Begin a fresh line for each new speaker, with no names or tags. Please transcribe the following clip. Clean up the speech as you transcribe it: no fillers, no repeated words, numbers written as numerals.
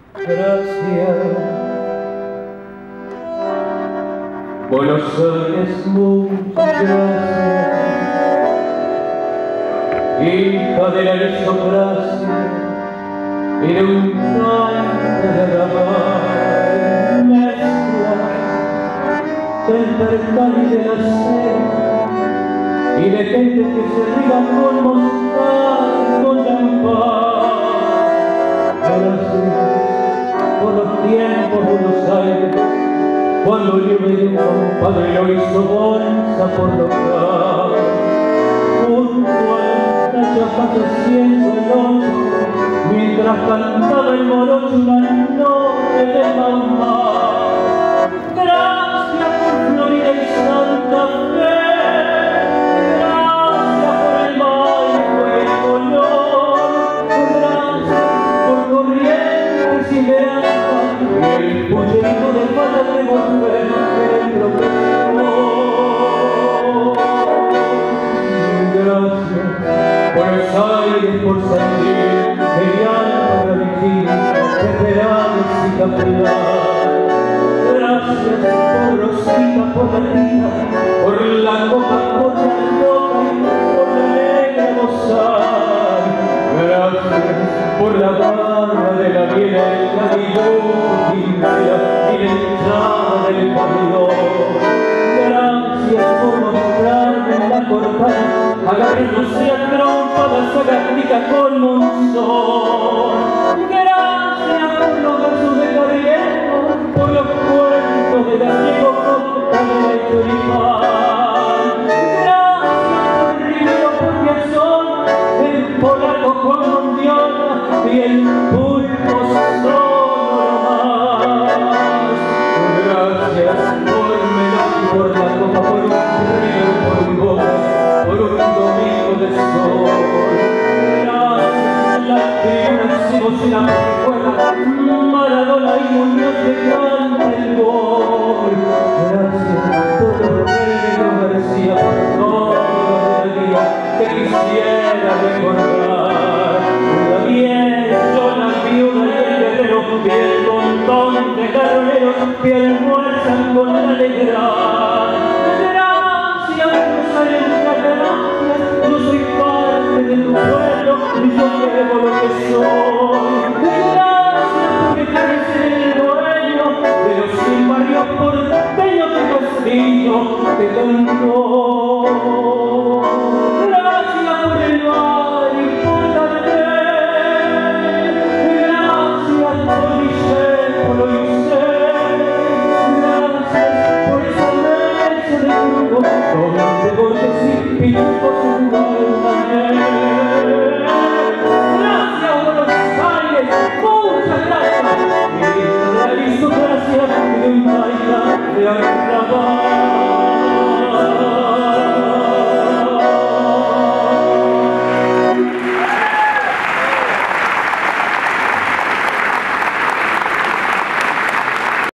Gracias, Buenos Aires, muchas gracias, hija de la aristocracia y de un canto de arrabal, mezcla del percal y de la cena, y de gente que se riga con mostrar, con champán. Gracias por los tiempos Buenos Aires, cuando el libre compadre lo hizo bolsa por local. Junto a la chapa haciendo el ocho, mientras cantaba el morocho una noche de mamá. Gracias por Florida y Santa Fe, gracias por el Maipo y el color, gracias por Corrientes y Lealtad y el pucherito de falda de volver el profesor. Gracias Buenos Aires por salir de Alta Virginia, de Perales y Capital. Gracias por Rosita, por la Tita, por la copa, por la loca y por la negra gozar. Gracias por la barra de la viena, la guillotina y la hinchada del pabellón. Gracias por mostrarme en la cortada, agarrándose a trompadas a Garnica con Monzón. Gracias por los versos de Carriego, por los cuentos de Gallego con Calera y Choripán. Gracias por Rivero, por Piazón, el polaco Juan Mondiola y el pulpo Sonoro más. Gracias por Melón y por la copa, por un río, por un boca, por un domingo de sol. Gracias la tribuna, hicimos una prejuela, Maradona y Muñoz que canta el gol. Gracias por los Pedro García, por toda la día que quisiera recordar. La vieja, la viuda y el guerrero, y el montón de carroneros que almuerzan con alegría. Gracias, Buenos Aires, muchas gracias. Yo soy parte de tu pueblo y yo llevo lo que soy. Gracias porque eres el dueño de los 100 barrios porteños que Castillo te cantó. Gracias por el bar y por la tele. Gracias por Discépolo y Usted. Gracias por esa mesa de grupo donde bordes y pitufos se jugaron ayer. Gracias Buenos Aires, muchas gracias. Y de la aristocracia de un baile de arrabal.